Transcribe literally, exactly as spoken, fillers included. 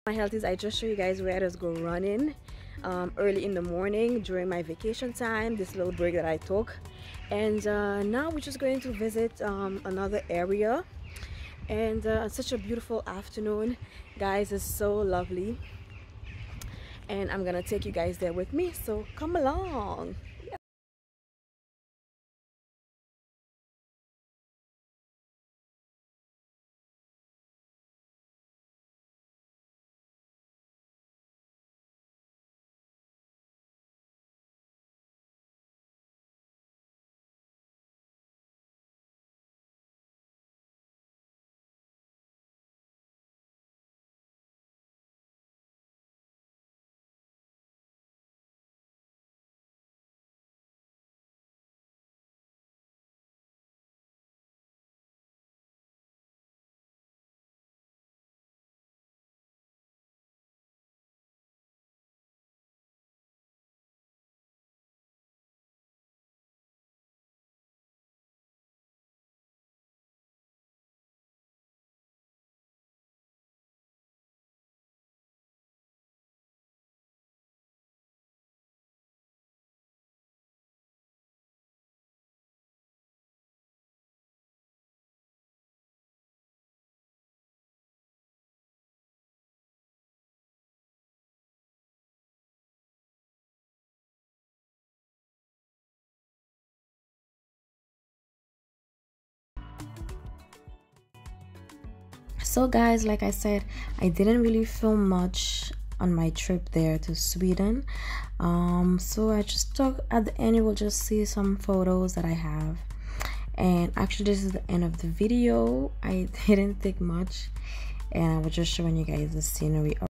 My healthies, I just show you guys where I just go running um, early in the morning during my vacation time, this little break that I took. And uh, now we're just going to visit um, another area, and uh, it's such a beautiful afternoon, guys. It's so lovely, and I'm gonna take you guys there with me, so come along. So guys, like I said, I didn't really film much on my trip there to Sweden, um so I just took, at the end you will just see some photos that I have. And actually this is the end of the video. I didn't take much, and I was just showing you guys the scenery